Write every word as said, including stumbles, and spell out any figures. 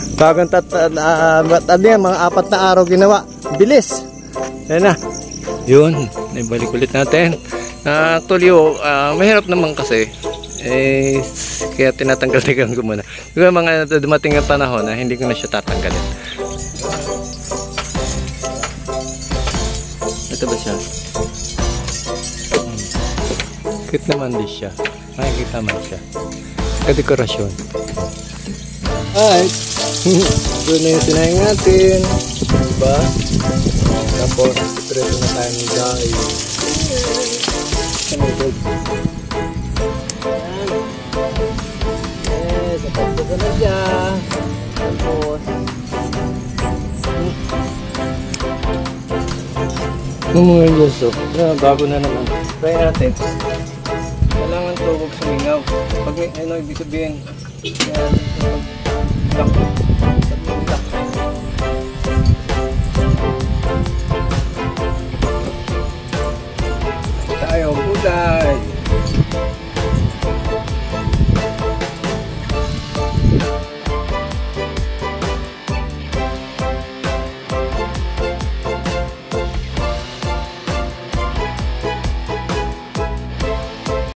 Bagong tat, uh, ano yan, mga apat na araw ginawa. Bilis. Yan na. Yun, naibalik ulit natin. Uh, actually, oh, uh, mahirap naman kasi. Eh, kaya tinatanggal-tanggal ko muna. Yung mga dumating ang panahon na hindi ko na siya tatanggalin. Ito ba siya? Hmm. Cute naman din siya. Makikita man siya. Kadekorasyon. Alright. Ito na yung sinayang natin. Diba? Tapos, preso na tayo ng dahil. Kamigod. Ayan. Eh, sapat ko na siya. Tapos, yung mga yoso. Na, bago na naman. Try natin. Kailangan tubog sumingaw. Pag may ano, ibig sabihin, kaya